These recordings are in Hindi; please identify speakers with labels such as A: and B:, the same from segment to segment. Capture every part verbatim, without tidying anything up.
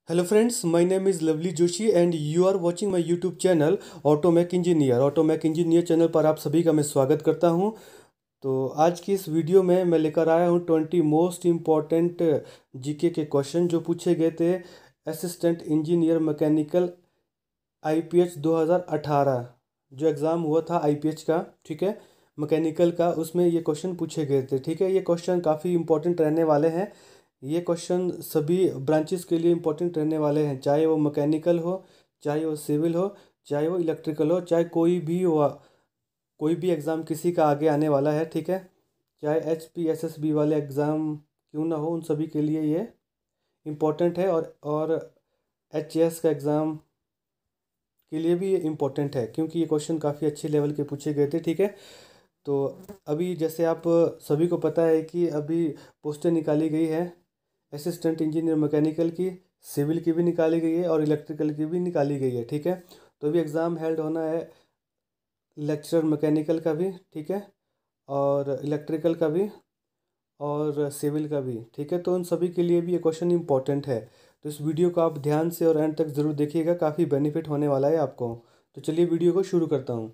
A: Hello friends, my name is Lovely Joshi and you are watching my YouTube channel Automac engineer. Automac engineer channel पर आप सभी का मैं स्वागत करता हूं। तो आज की इस वीडियो में मैं लेकर आया हूं ट्वेंटी मोस्ट इम्पॉर्टेंट जीके के क्वेश्चन जो पूछे गए थे असिस्टेंट इंजीनियर मैकेनिकल आईपीएच दो हज़ार अठारह, जो एग्ज़ाम हुआ था आईपीएच का, ठीक है, मैकेनिकल का। उसमें ये क्वेश्चन पूछे गए थे, ठीक है। ये क्वेश्चन काफ़ी इंपॉर्टेंट रहने वाले हैं। ये क्वेश्चन सभी ब्रांचेस के लिए इंपॉर्टेंट रहने वाले हैं, चाहे वो मैकेनिकल हो, चाहे वो सिविल हो, चाहे वो इलेक्ट्रिकल हो, चाहे कोई भी हो, कोई भी एग्ज़ाम किसी का आगे आने वाला है, ठीक है। चाहे H P S S B वाले एग्ज़ाम क्यों ना हो, उन सभी के लिए ये इम्पोर्टेंट है। और और एच एस का एग्ज़ाम के लिए भी ये इम्पोर्टेंट है, क्योंकि ये क्वेश्चन काफ़ी अच्छे लेवल के पूछे गए थे, ठीक है। तो अभी जैसे आप सभी को पता है कि अभी पोस्टें निकाली गई है असिस्टेंट इंजीनियर मैकेनिकल की, सिविल की भी निकाली गई है और इलेक्ट्रिकल की भी निकाली गई है, ठीक है। तो अभी एग्ज़ाम हेल्ड होना है लेक्चरर मैकेनिकल का भी, ठीक है, और इलेक्ट्रिकल का भी और सिविल का भी, ठीक है। तो उन सभी के लिए भी ये क्वेश्चन इंपॉर्टेंट है। तो इस वीडियो को आप ध्यान से और एंड तक ज़रूर देखिएगा, काफ़ी बेनिफिट होने वाला है आपको। तो चलिए वीडियो को शुरू करता हूँ।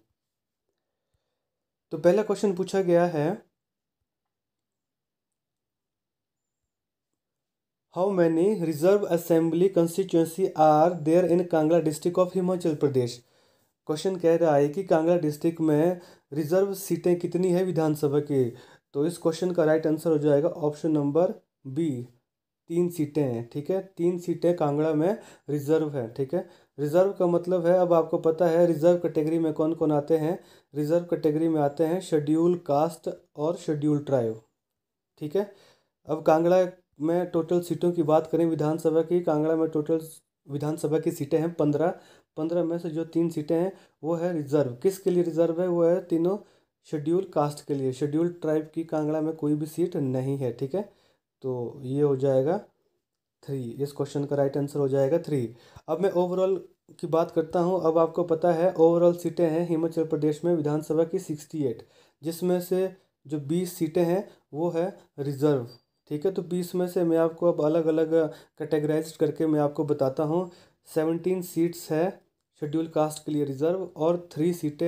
A: तो पहला क्वेश्चन पूछा गया है, how many reserve assembly constituency are there in Kangra district of Himachal Pradesh. Question कह रहा है कि कांगड़ा डिस्ट्रिक्ट में रिजर्व सीटें कितनी है विधानसभा की। तो इस क्वेश्चन का राइट आंसर हो जाएगा ऑप्शन नंबर बी, तीन सीटें हैं, ठीक है। तीन सीटें कांगड़ा में रिजर्व है, ठीक है। रिजर्व का मतलब है, अब आपको पता है रिजर्व कैटेगरी में कौन कौन आते हैं। रिजर्व कैटेगरी में आते हैं शेड्यूल कास्ट और शेड्यूल ट्राइब, ठीक है। अब कांगड़ा में टोटल सीटों की बात करें विधानसभा की, कांगड़ा में टोटल विधानसभा की सीटें हैं पंद्रह। पंद्रह में से जो तीन सीटें हैं वो है रिजर्व। किसके लिए रिजर्व है? वो है तीनों शेड्यूल कास्ट के लिए। शेड्यूल ट्राइब की कांगड़ा में कोई भी सीट नहीं है, ठीक है। तो ये हो जाएगा थ्री, इस क्वेश्चन का राइट आंसर हो जाएगा थ्री। अब मैं ओवरऑल की बात करता हूँ। अब आपको पता है ओवरऑल सीटें हैं हिमाचल प्रदेश में विधानसभा की सिक्सटी एट, जिसमें से जो बीस सीटें हैं वो है रिजर्व, ठीक है। तो बीस में से मैं आपको अब अलग अलग कैटेगराइज करके मैं आपको बताता हूँ। सेवनटीन सीट्स है शेड्यूल कास्ट के लिए रिजर्व और थ्री सीटें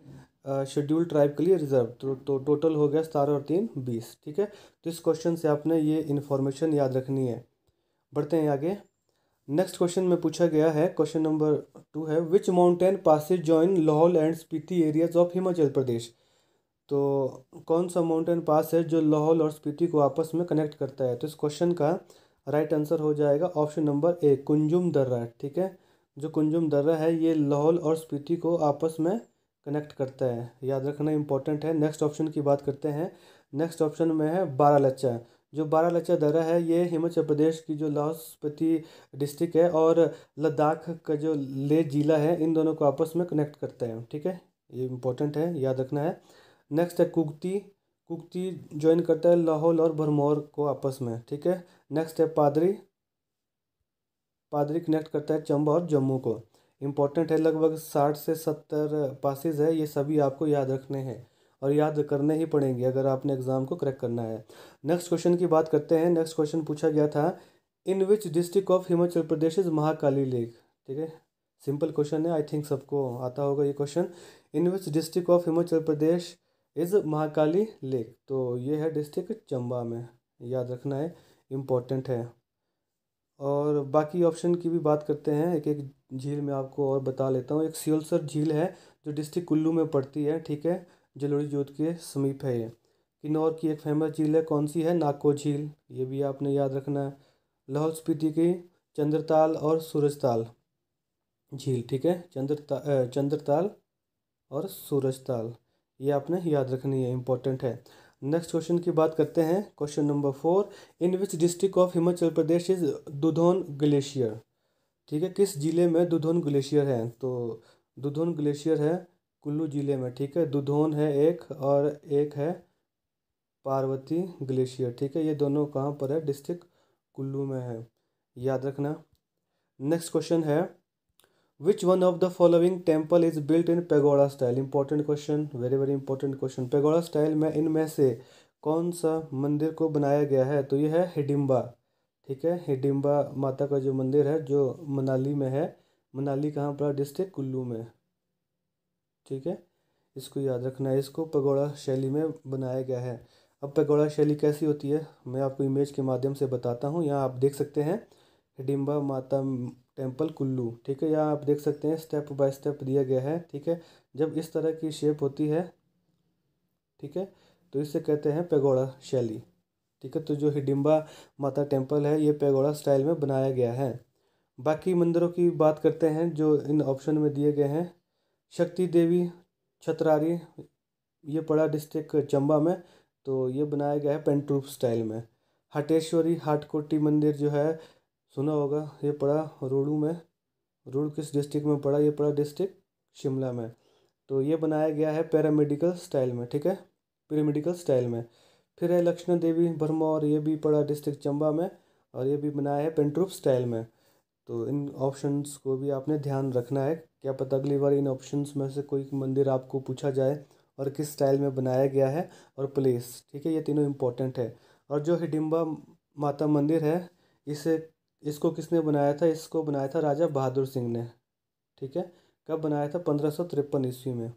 A: हैं शेड्यूल ट्राइब के लिए रिजर्व। तो, तो टोटल हो गया सतारह और तीन बीस, ठीक है। तो इस क्वेश्चन से आपने ये इन्फॉर्मेशन याद रखनी है। बढ़ते हैं आगे। नेक्स्ट क्वेश्चन में पूछा गया है, क्वेश्चन नंबर टू है, which mountain passes join Lahaul and Spiti areas of Himachal Pradesh. तो कौन सा माउंटेन पास है जो लाहौल और स्पीति को आपस में कनेक्ट करता है। तो इस क्वेश्चन का राइट आंसर हो जाएगा ऑप्शन नंबर ए, कुंजुम दर्रा, ठीक है। जो कुंजुम दर्रा है ये लाहौल और स्पीति को आपस में कनेक्ट करता है, याद रखना इंपॉर्टेंट है। नेक्स्ट ऑप्शन की बात करते हैं। नेक्स्ट ऑप्शन में है बारालाचा। जो बारालाचा दर्रा है ये हिमाचल प्रदेश की जो लाहौल स्पीति डिस्ट्रिक्ट है और लद्दाख का जो लेह जिला है, इन दोनों को आपस में कनेक्ट करता है, ठीक है। ये इंपॉर्टेंट है, याद रखना है। नेक्स्ट है कुगती। कुगती ज्वाइन करता है लाहौल और भरमौर को आपस में, ठीक है। नेक्स्ट है पादरी। पादरी कनेक्ट करता है चंबा और जम्मू को। इंपॉर्टेंट है, लगभग साठ से सत्तर पासेज है, ये सभी आपको याद रखने हैं और याद करने ही पड़ेंगे अगर आपने एग्जाम को क्रैक करना है। नेक्स्ट क्वेश्चन की बात करते हैं। नेक्स्ट क्वेश्चन पूछा गया था, in which district of Himachal Pradesh is Mahakali lake, ठीक है। सिंपल क्वेश्चन है, आई थिंक सबको आता होगा ये question. In which district of Himachal Pradesh is Mahakali lake. तो ये है डिस्ट्रिक्ट चंबा में, याद रखना है, इम्पोर्टेंट है। और बाकी ऑप्शन की भी बात करते हैं। एक एक झील में आपको और बता लेता हूँ। एक सियोलसर झील है जो डिस्ट्रिक्ट कुल्लू में पड़ती है, ठीक है, जलोड़ी जोत के समीप है ये। किन्नौर की एक फेमस झील है, कौन सी है? नाको झील, ये भी आपने याद रखना है। लाहौल स्पीति की चंद्रताल और सूरजताल झील, ठीक है, चंद्रता चंद्रताल और सूरजताल, ये आपने याद रखनी है, इंपॉर्टेंट है। नेक्स्ट क्वेश्चन की बात करते हैं। Question number four, in which district of Himachal Pradesh is Dudhon glacier, ठीक है। किस जिले में दुधौन ग्लेशियर है? तो दुधौन ग्लेशियर है कुल्लू जिले में, ठीक है। दुधौन है एक और एक है पार्वती ग्लेशियर, ठीक है। ये दोनों कहाँ पर है? डिस्ट्रिक्ट कुल्लू में है, याद रखना। नेक्स्ट क्वेश्चन है, which one of the following temple is built in pagoda style. Important question, very very important question. Pagoda style में इनमें से कौन सा मंदिर को बनाया गया है? तो ये है हिडिम्बा, ठीक है। हिडिंबा माता का जो मंदिर है जो मनाली में है, मनाली कहाँ पड़ा, डिस्ट्रिक्ट कुल्लू में, ठीक है। इसको याद रखना है, इसको पगोड़ा शैली में बनाया गया है। अब पगोड़ा शैली कैसी होती है मैं आपको इमेज के माध्यम से बताता हूँ। यहाँ आप देख सकते हैं हिडिंबा माता टेम्पल कुल्लू, ठीक है। यहाँ आप देख सकते हैं स्टेप बाय स्टेप दिया गया है, ठीक है। जब इस तरह की शेप होती है, ठीक है, तो इसे कहते हैं पैगोडा शैली, ठीक है। तो जो हिडिंबा माता टेम्पल है ये पैगोडा स्टाइल में बनाया गया है। बाकी मंदिरों की बात करते हैं जो इन ऑप्शन में दिए गए हैं। शक्ति देवी छतरारी, ये पड़ा डिस्ट्रिक्ट चंबा में, तो ये बनाया गया है पेंटूप स्टाइल में। हटेश्वरी हाटकोटी मंदिर जो है सुना होगा, ये पड़ा रोडू में। रोड किस डिस्ट्रिक्ट में पड़ा, ये पड़ा डिस्ट्रिक्ट शिमला में। तो ये बनाया गया है पैरामेडिकल स्टाइल में, ठीक है, पिरामिडिकल स्टाइल में। फिर है लक्ष्मण देवी भरमौर, ये भी पड़ा डिस्ट्रिक्ट चंबा में, और ये भी बनाया है पेंट्रूप स्टाइल में। तो इन ऑप्शंस को भी आपने ध्यान रखना है, क्या पता अगली बार इन ऑप्शंस में से कोई मंदिर आपको पूछा जाए और किस स्टाइल में बनाया गया है और प्लेस, ठीक है। ये तीनों इम्पोर्टेंट है। और जो हिडिंबा माता मंदिर है इसे इसको किसने बनाया था, इसको बनाया था राजा बहादुर सिंह ने, ठीक है। कब बनाया था, पंद्रह सौ तिरपन ईस्वी में।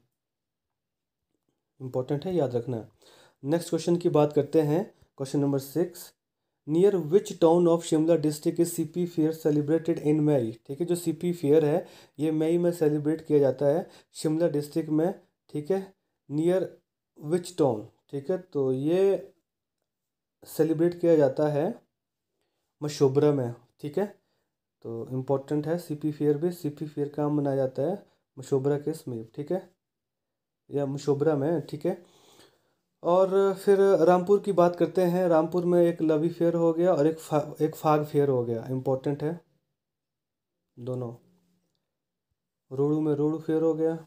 A: इंपॉर्टेंट है, याद रखना। नेक्स्ट क्वेश्चन की बात करते हैं, question number six. Near which town of Shimla district is Sipi fair celebrated in May, ठीक है। जो सीपी फेयर है ये मई में सेलिब्रेट किया जाता है शिमला डिस्ट्रिक्ट में, ठीक है। नियर विच टाउन, ठीक है, तो ये सेलिब्रेट किया जाता है मशोबरा में, ठीक है। तो इम्पोर्टेंट है, सीपी फेयर भी, सीपी फेयर कहाँ मनाया जाता है, मशोबरा के समीप, ठीक है, या मशोबरा में, ठीक है। और फिर रामपुर की बात करते हैं। रामपुर में एक लवी फेयर हो गया और एक फा, एक फाग फेयर हो गया, इम्पोर्टेंट है दोनों। रोडू में रोडू फेयर हो गया,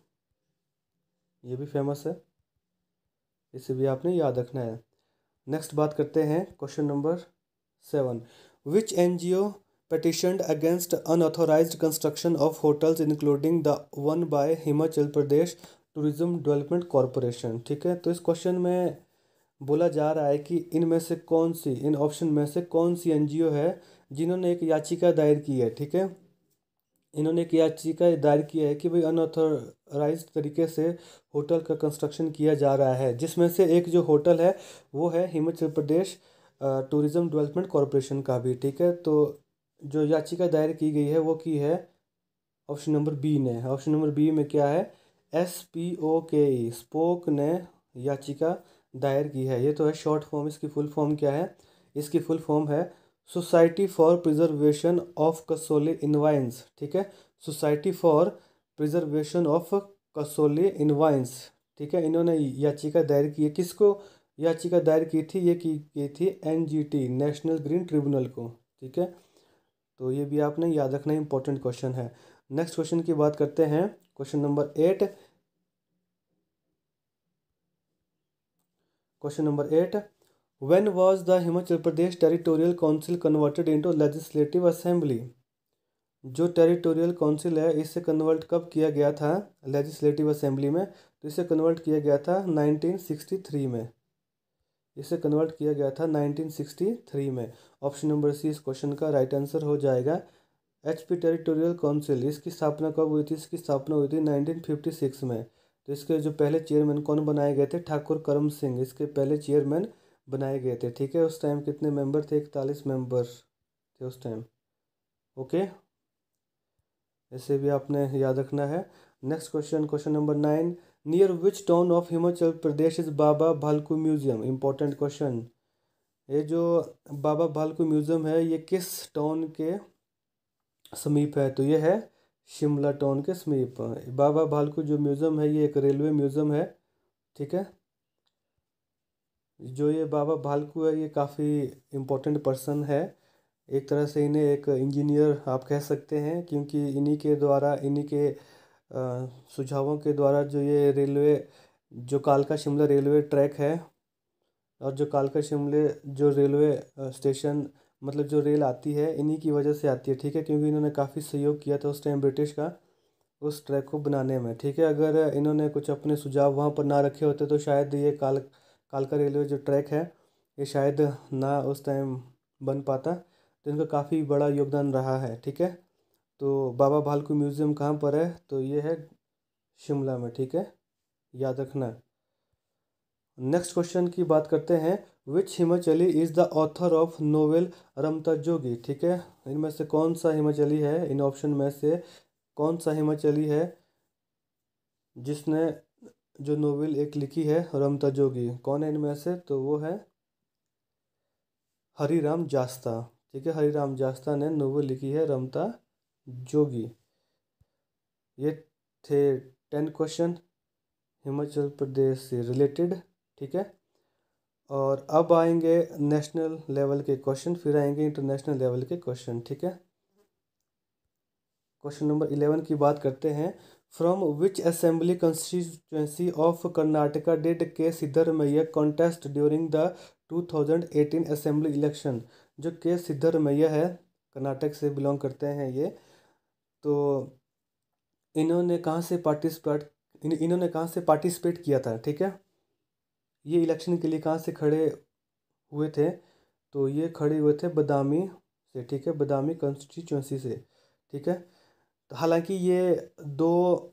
A: ये भी फेमस है, इसे भी आपने याद रखना है। नेक्स्ट बात करते हैं question number seven. Which N G O petitioned against unauthorized construction of hotels including the one by Himachal Pradesh tourism development corporation, ठीक है। तो इस क्वेश्चन में बोला जा रहा है कि इनमें से कौन सी, इन ऑप्शन में से कौन सी एनजीओ है जिन्होंने एक याचिका दायर की है, ठीक है। इन्होंने एक याचिका दायर की है कि भाई अनऑथोराइज तरीके से होटल का कंस्ट्रक्शन किया जा रहा है, जिसमें से एक जो होटल है वो है Himachal Pradesh tourism development corporation का भी, ठीक है। तो जो याचिका दायर की गई है वो की है ऑप्शन नंबर बी ने। ऑप्शन नंबर बी में क्या है, एस पी ओ के ई, स्पोक ने याचिका दायर की है। ये तो है शॉर्ट फॉर्म, इसकी फुल फॉर्म क्या है, इसकी फुल फॉर्म है society for preservation of Kasauli environs, ठीक है। Society for preservation of Kasauli environs, ठीक है। इन्होंने याचिका दायर की है, किसको याचिका दायर की थी, ये की की थी N G T, national green tribunal को, ठीक है। तो ये भी आपने याद रखना, इंपॉर्टेंट क्वेश्चन है। नेक्स्ट क्वेश्चन की बात करते हैं, question number eight. Question number eight, when was the Himachal Pradesh territorial council converted into legislative assembly. जो टेरिटोरियल काउंसिल है इसे कन्वर्ट कब किया गया था लेजिस्लेटिव असेंबली में, तो इसे कन्वर्ट किया गया था नाइनटीन सिक्सटी थ्री में। इसे कन्वर्ट किया गया था नाइनटीन सिक्सटी थ्री में। ऑप्शन नंबर सी इस क्वेश्चन का राइट आंसर हो जाएगा। एच पी टेरिटोरियल काउंसिल, इसकी स्थापना कब हुई थी, इसकी स्थापना हुई थी नाइनटीन फिफ्टी सिक्स में। तो इसके जो पहले चेयरमैन कौन बनाए गए थे, ठाकुर करम सिंह इसके पहले चेयरमैन बनाए गए थे, ठीक है। उस टाइम कितने मेंबर थे, इकतालीस मेंबर थे उस टाइम, ओके। इसे भी आपने याद रखना है। Next question, question number nine. Near which town of Himachal Pradesh is Baba Bhalku museum, important question. ये जो बाबा भालकू म्यूजियम है ये किस टाउन के समीप है, तो ये है शिमला टाउन के समीप। बाबा भालकू जो म्यूज़ियम है ये एक रेलवे म्यूज़ियम है, ठीक है। जो ये बाबा भालकू है ये काफ़ी इम्पोर्टेंट पर्सन है, एक तरह से इन्हें एक इंजीनियर आप कह सकते हैं, क्योंकि इन्हीं के द्वारा, इन्हीं के अ, सुझावों के द्वारा जो ये रेलवे, जो कालका शिमला रेलवे ट्रैक है, और जो कालका शिमले जो रेलवे स्टेशन, मतलब जो रेल आती है इन्हीं की वजह से आती है, ठीक है। क्योंकि इन्होंने काफ़ी सहयोग किया था उस टाइम ब्रिटिश का उस ट्रैक को बनाने में, ठीक है। अगर इन्होंने कुछ अपने सुझाव वहाँ पर ना रखे होते तो शायद ये काल कालका रेलवे जो ट्रैक है ये शायद ना उस टाइम बन पाता। तो इनका काफ़ी बड़ा योगदान रहा है। ठीक है, तो बाबा भालकू म्यूज़ियम कहाँ पर है, तो ये है शिमला में। ठीक है, याद रखना। नेक्स्ट क्वेश्चन की बात करते हैं, which Himachali is the author of novel Ramta Jogi. ठीक है, इनमें से कौन सा हिमाचली है, इन ऑप्शन में से कौन सा हिमाचली है जिसने जो नोवेल एक लिखी है रमता जोगी, कौन है इनमें से, तो वो है हरिराम जास्ता। ठीक है, हरिराम जास्ता ने नोवेल लिखी है रमता जोगी। ये थे टेन क्वेश्चन हिमाचल प्रदेश से रिलेटेड। ठीक है, और अब आएंगे नेशनल लेवल के क्वेश्चन, फिर आएंगे इंटरनेशनल लेवल के क्वेश्चन। ठीक है, क्वेश्चन नंबर इलेवन की बात करते हैं, from which assembly constituency of Karnataka did K Siddaramaiah contest during the two thousand eighteen assembly election. जो के सिद्धरमैया है, कर्नाटक से बिलोंग करते हैं ये, तो इन्होंने कहाँ से पार्टिसिपेट इन, इन्होंने कहाँ से पार्टिसिपेट किया था। ठीक है, ये इलेक्शन के लिए कहाँ से खड़े हुए थे, तो ये खड़े हुए थे बदामी से। ठीक है, बदामी कंस्टिट्यूंसी से। ठीक है, तो हालांकि ये दो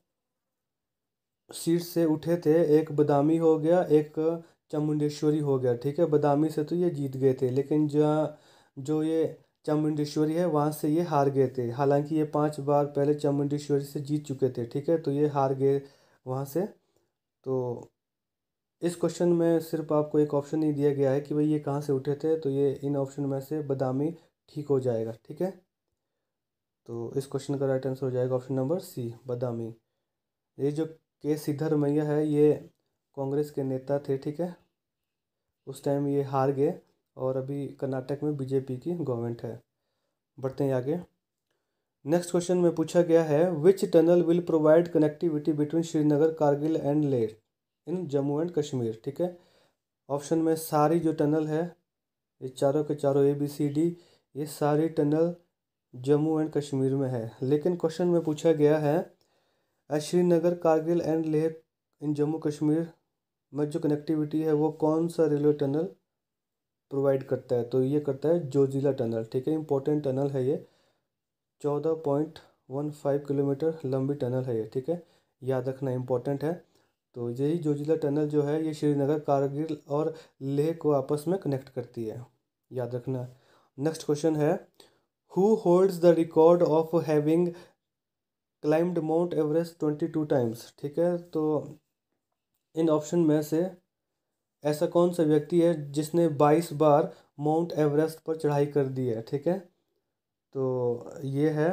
A: सीट से उठे थे, एक बदामी हो गया, एक चामुंडेश्वरी हो गया। ठीक है, बदामी से तो ये जीत गए थे, लेकिन जहाँ जो ये चामुंडेश्वरी है वहाँ से ये हार गए थे। हालांकि ये पांच बार पहले चामुंडेश्वरी से जीत चुके थे। ठीक है, तो ये हार गए वहाँ से। तो इस क्वेश्चन में सिर्फ आपको एक ऑप्शन ही दिया गया है कि भाई ये कहाँ से उठे थे, तो ये इन ऑप्शन में से बदामी ठीक हो जाएगा। ठीक है, तो इस क्वेश्चन का राइट आंसर हो जाएगा ऑप्शन नंबर सी, बदामी। ये जो के सिद्धरमैया है ये कांग्रेस के नेता थे। ठीक है, उस टाइम ये हार गए और अभी कर्नाटक में बीजेपी की गवर्नमेंट है। बढ़ते हैं आगे। नेक्स्ट क्वेश्चन में पूछा गया है, which tunnel will provide connectivity between Srinagar Kargil and Leh in Jammu and Kashmir. ठीक है, ऑप्शन में सारी जो टनल है, ये चारों के चारों ए बी सी डी, ये सारी टनल जम्मू एंड कश्मीर में है। लेकिन क्वेश्चन में पूछा गया है, श्रीनगर कारगिल एंड लेह इन जम्मू कश्मीर में जो कनेक्टिविटी है वो कौन सा रेलवे टनल प्रोवाइड करता है, तो ये करता है जोजिला टनल। ठीक है, इंपॉर्टेंट टनल है ये, चौदह पॉइंट वन फाइव किलोमीटर लंबी टनल है ये। ठीक है, याद रखना इंपॉर्टेंट है। तो यही जोजिला टनल जो है ये श्रीनगर कारगिल और लेह को आपस में कनेक्ट करती है, याद रखना। नेक्स्ट क्वेश्चन है, who holds the record of having climbed Mount Everest twenty two times. ठीक है, तो इन ऑप्शन में से ऐसा कौन सा व्यक्ति है जिसने बाईस बार माउंट एवरेस्ट पर चढ़ाई कर दी है। ठीक है, तो ये है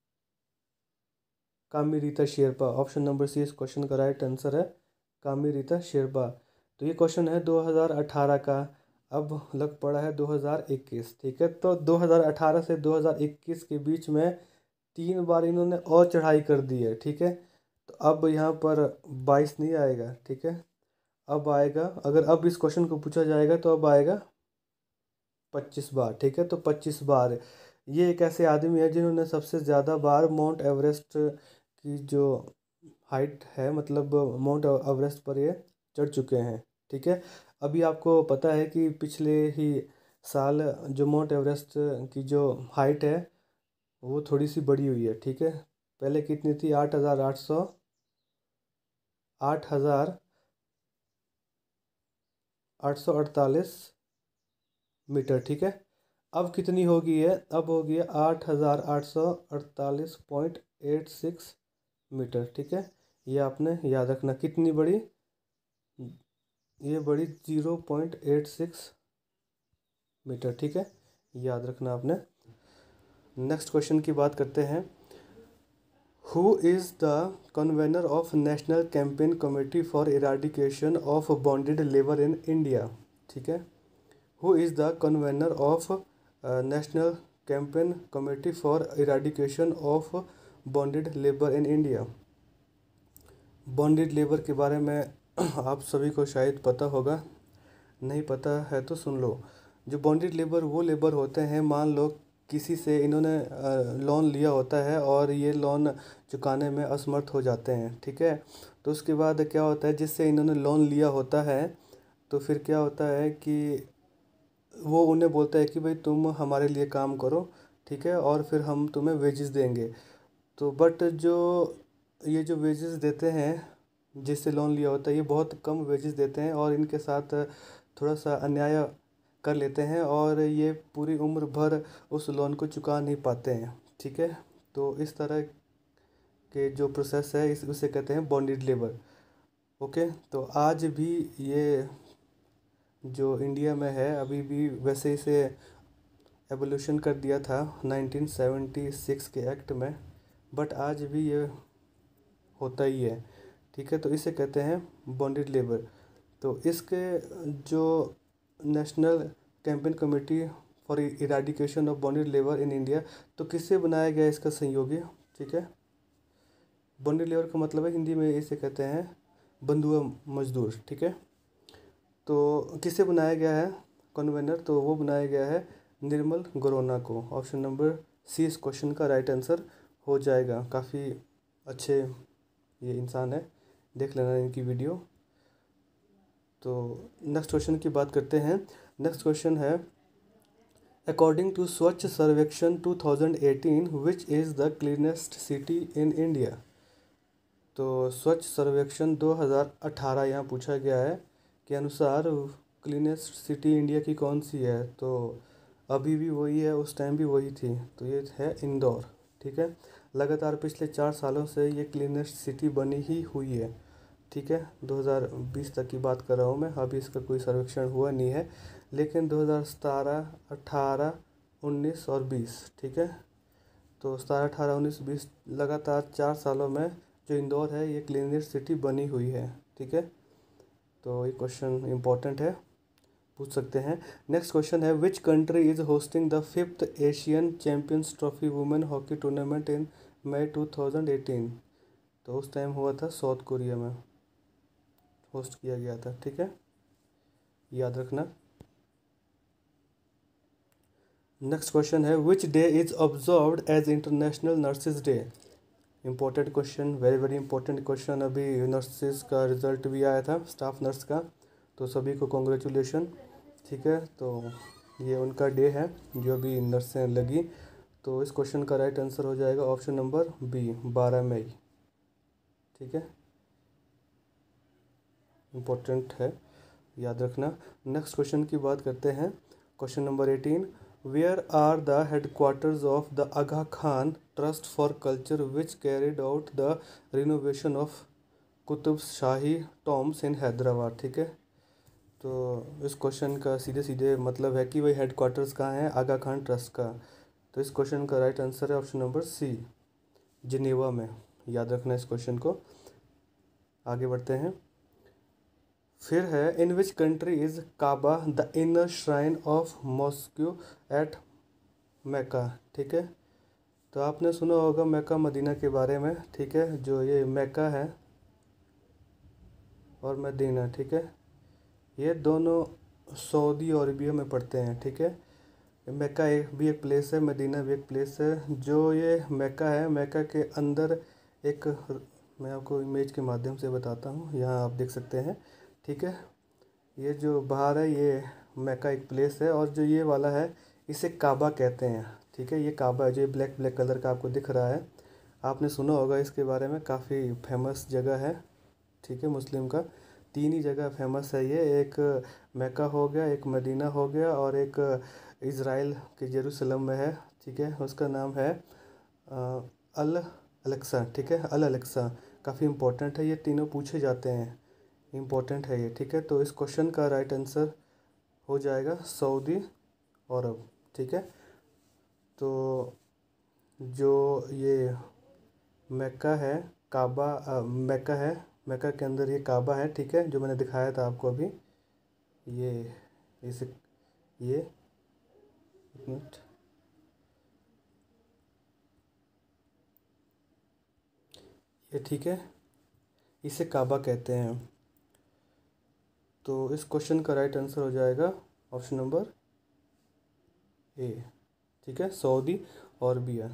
A: Kami Rita Sherpa. Option number C इस क्वेश्चन का राइट आंसर है, कामी रीता शेरपा। तो ये क्वेश्चन है दो हज़ार अठारह का, अब लग पड़ा है दो हज़ार इक्कीस। ठीक है, तो दो हज़ार अठारह से दो हज़ार इक्कीस के बीच में तीन बार इन्होंने और चढ़ाई कर दी है। ठीक है, तो अब यहाँ पर बाईस नहीं आएगा। ठीक है, अब आएगा, अगर अब इस क्वेश्चन को पूछा जाएगा तो अब आएगा पच्चीस बार। ठीक है, तो पच्चीस बार ये एक ऐसे आदमी है जिन्होंने सबसे ज़्यादा बार माउंट एवरेस्ट की जो हाइट है, मतलब माउंट एवरेस्ट पर ये चढ़ चुके हैं। ठीक है, अभी आपको पता है कि पिछले ही साल जो माउंट एवरेस्ट की जो हाइट है वो थोड़ी सी बड़ी हुई है। ठीक है, पहले कितनी थी, आठ हज़ार आठ सौ आठ हज़ार आठ सौ अड़तालीस मीटर। ठीक है, अब कितनी हो गई है, अब हो गई है आठ हज़ार आठ सौ अड़तालीस पॉइंट एट सिक्स मीटर। ठीक है, ये आपने याद रखना कितनी बड़ी, ये बड़ी zero point eight six metre. ठीक है, याद रखना आपने। नेक्स्ट क्वेश्चन की बात करते हैं, who is the convener of national campaign committee for eradication of bonded labour in India. ठीक है, who is the convener of national campaign committee for eradication of bonded labour in India. Bonded labour के बारे में आप सभी को शायद पता होगा, नहीं पता है तो सुन लो। जो बॉन्डेड लेबर वो लेबर होते हैं, मान लो किसी से इन्होंने लोन लिया होता है और ये लोन चुकाने में असमर्थ हो जाते हैं। ठीक है, तो उसके बाद क्या होता है, जिससे इन्होंने लोन लिया होता है तो फिर क्या होता है कि वो उन्हें बोलता है कि भाई तुम हमारे लिए काम करो, ठीक है, और फिर हम तुम्हें वेजेस देंगे। तो बट जो ये जो वेजेस देते हैं जिससे लोन लिया होता है, ये बहुत कम वेजेस देते हैं और इनके साथ थोड़ा सा अन्याय कर लेते हैं और ये पूरी उम्र भर उस लोन को चुका नहीं पाते हैं, ठीक है। तो इस तरह के जो प्रोसेस है इस उसे कहते हैं बॉन्डेड लेबर। ओके, तो आज भी ये जो इंडिया में है अभी भी वैसे इसे एवोल्यूशन कर दिया था नाइनटीन सेवेंटी सिक्स के एक्ट में, बट आज भी ये होता ही है, ठीक है। तो इसे कहते हैं बॉन्डेड लेबर। तो इसके जो national campaign committee for eradication of bonded labour in India, तो किससे बनाया गया इसका सहयोगी, ठीक है। बॉन्डेड लेबर का मतलब है हिंदी में इसे कहते हैं बंधुआ मजदूर, ठीक है। तो किससे बनाया गया है कन्वेनर, तो वो बनाया गया है निर्मल गोरोना को। ऑप्शन नंबर सी इस क्वेश्चन का राइट आंसर हो जाएगा। काफ़ी अच्छे ये इंसान है, देख लेना इनकी वीडियो। तो नेक्स्ट क्वेश्चन की बात करते हैं। नेक्स्ट क्वेश्चन है according to Swachh Survekshan two thousand eighteen which is the cleanest city in India. तो स्वच्छ सर्वेक्षण दो हज़ार अठारह यहाँ पूछा गया है के अनुसार क्लीनेस्ट सिटी इंडिया की कौन सी है। तो अभी भी वही है, उस टाइम भी वही थी, तो ये है इंदौर, ठीक है। लगातार पिछले चार सालों से ये क्लीनेस्ट सिटी बनी ही हुई है, ठीक है। दो हज़ार बीस तक की बात कर रहा हूँ मैं, अभी इसका कोई सर्वेक्षण हुआ नहीं है, लेकिन दो हज़ार सतारह, अठारह, उन्नीस और बीस, ठीक है। तो सतारह, अठारह, उन्नीस, बीस लगातार चार सालों में जो इंदौर है ये क्लीनेस्ट सिटी बनी हुई है, ठीक है। तो ये क्वेश्चन इम्पोर्टेंट है, पूछ सकते हैं। नेक्स्ट क्वेश्चन है which country is hosting the fifth Asian champions trophy women hockey tournament in May two thousand eighteen. तो उस टाइम हुआ था साउथ कोरिया में होस्ट किया गया था, ठीक है, याद रखना। नेक्स्ट क्वेश्चन है which day is observed as international nurses day. Important question, very very important question. अभी नर्सेज का रिजल्ट भी आया था, स्टाफ नर्स का, तो सभी को कॉन्ग्रेचुलेशन, ठीक है। तो ये उनका डे है जो भी नर्सें लगी। तो इस क्वेश्चन का राइट आंसर हो जाएगा ऑप्शन नंबर बी, बारह मई, ठीक है, इम्पोर्टेंट है, याद रखना। नेक्स्ट क्वेश्चन की बात करते हैं। Question number eighteen where are the headquarters of the Aga Khan trust for culture which carried out the renovation of Qutub Shahi tombs in Hyderabad, ठीक है। तो इस क्वेश्चन का सीधे सीधे मतलब है कि वही हेडक्वार्टर्स कहाँ है आगा खान ट्रस्ट का। तो इस क्वेश्चन का राइट आंसर है ऑप्शन नंबर सी, जिनेवा में, याद रखना इस क्वेश्चन को। आगे बढ़ते हैं। फिर है in which country is Kaaba the inner shrine of mosque at Mecca, ठीक है। तो आपने सुना होगा मैका मदीना के बारे में, ठीक है। जो ये मैका है और मदीना, ठीक है, ये दोनों सऊदी अरबिया में पड़ते हैं, ठीक है। मैका एक भी एक प्लेस है, मदीना भी एक प्लेस है। जो ये मैका है, मैका के अंदर एक, मैं आपको इमेज के माध्यम से बताता हूँ, यहाँ आप देख सकते हैं, ठीक है। ये जो बाहर है ये मैका एक प्लेस है और जो ये वाला है इसे काबा कहते हैं, ठीक है। ये काबा है जो ब्लैक ब्लैक कलर का आपको दिख रहा है, आपने सुना होगा इसके बारे में, काफ़ी फेमस जगह है, ठीक है। मुस्लिम का तीन ही जगह फेमस है ये, एक मैका हो गया, एक मदीना हो गया और एक इज़राइल के जेरूसलम में है, ठीक है। उसका नाम है अल अलेक्सा, ठीक है, अल अलेक्सा। काफ़ी इंपॉर्टेंट है, ये तीनों पूछे जाते हैं, इम्पोर्टेंट है ये, ठीक है। तो इस क्वेश्चन का राइट आंसर हो जाएगा सऊदी अरब, ठीक है। तो जो ये मैका है, काबा मैका है, मैका के अंदर ये काबा है, ठीक है, जो मैंने दिखाया था आपको अभी, ये इस ये एक मिनट, ये ठीक है, इसे काबा कहते हैं। तो इस क्वेश्चन का राइट आंसर हो जाएगा ऑप्शन नंबर ए, ठीक है, सऊदी अरबिया।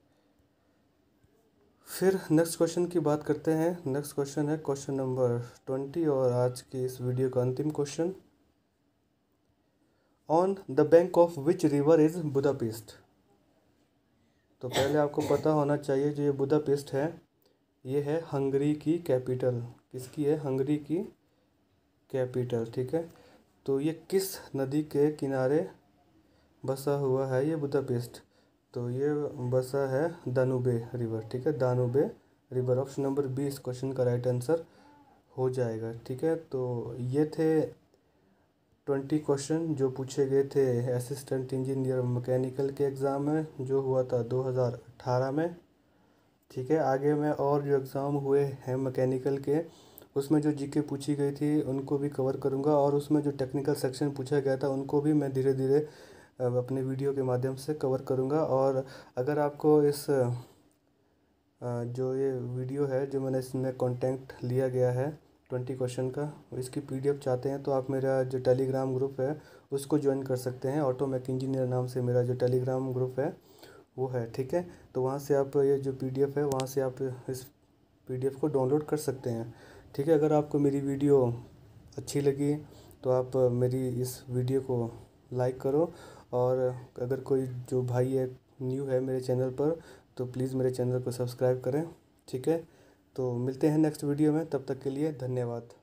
A: फिर नेक्स्ट क्वेश्चन की बात करते हैं। नेक्स्ट क्वेश्चन है क्वेश्चन नंबर ट्वेंटी और आज की इस वीडियो का अंतिम question. On the bank of which river is Budapest. तो पहले आपको पता होना चाहिए जो ये बुदापेस्ट है ये है हंगरी की कैपिटल। किसकी है? हंगरी की कैपिटल, ठीक है। तो ये किस नदी के किनारे बसा हुआ है ये बुदापेस्ट? तो ये बसा है दानुबे रिवर, ठीक है, Danube river. Option number B इस क्वेश्चन का राइट आंसर हो जाएगा, ठीक है। तो ये थे ट्वेंटी क्वेश्चन जो पूछे गए थे असिस्टेंट इंजीनियर मैकेनिकल के एग्ज़ाम में, जो हुआ था दो हज़ार अठारह में, ठीक है। आगे मैं और जो एग्ज़ाम हुए हैं मैकेनिकल के उसमें जो जीके पूछी गई थी उनको भी कवर करूँगा, और उसमें जो टेक्निकल सेक्शन पूछा गया था उनको भी मैं धीरे धीरे अपने वीडियो के माध्यम से कवर करूँगा। और अगर आपको इस जो ये वीडियो है जो मैंने इसमें कंटेंट लिया गया है ट्वेंटी क्वेश्चन का, इसकी पीडीएफ चाहते हैं तो आप मेरा जो टेलीग्राम ग्रुप है उसको ज्वाइन कर सकते हैं। ऑटो मैक इंजीनियर नाम से मेरा जो टेलीग्राम ग्रुप है वो है, ठीक है। तो वहाँ से आप ये जो पीडीएफ है वहाँ से आप इस पीडीएफ को डाउनलोड कर सकते हैं, ठीक है। अगर आपको मेरी वीडियो अच्छी लगी तो आप मेरी इस वीडियो को लाइक करो, और अगर कोई जो भाई है न्यू है मेरे चैनल पर तो प्लीज़ मेरे चैनल को सब्सक्राइब करें, ठीक है। तो मिलते हैं नेक्स्ट वीडियो में, तब तक के लिए धन्यवाद।